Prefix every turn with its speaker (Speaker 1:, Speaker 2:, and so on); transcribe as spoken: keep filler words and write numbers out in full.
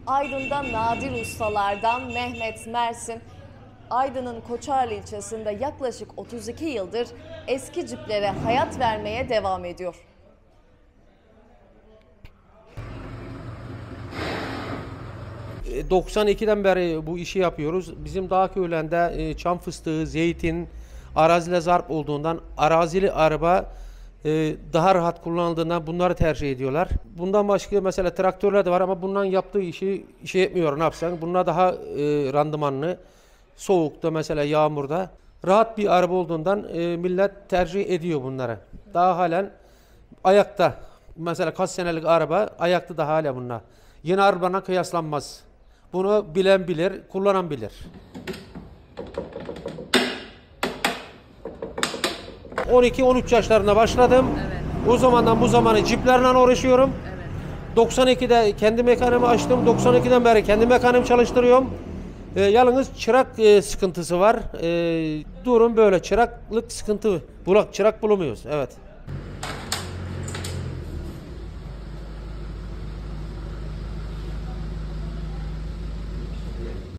Speaker 1: Aydın'da nadir ustalardan Mehmet Mersin, Aydın'ın Koçarlı ilçesinde yaklaşık otuz iki yıldır eski ciplere hayat vermeye devam ediyor.
Speaker 2: doksan ikiden beri bu işi yapıyoruz. Bizim dağ köylerinde çam fıstığı, zeytin, araziyle zarp olduğundan arazili araba daha rahat kullanıldığından bunları tercih ediyorlar. Bundan başka mesela traktörler de var ama bundan yaptığı işi şey etmiyor, ne yapsan. Bunlar daha randımanlı. Soğukta mesela, yağmurda rahat bir araba olduğundan millet tercih ediyor bunları. Daha halen ayakta. Mesela kaç senelik araba ayakta da hala bunlar. Yeni arabanla kıyaslanmaz. Bunu bilen bilir, kullanan bilir. on iki on üç yaşlarında başladım. Evet. O zamandan bu zamana ciplerle uğraşıyorum. Evet. doksan ikide kendi mekanımı açtım. doksan ikiden beri kendi mekanımı çalıştırıyorum. E, yalnız çırak e, sıkıntısı var. E, durum böyle. Çıraklık sıkıntı. Bulak çırak bulamıyoruz. Evet.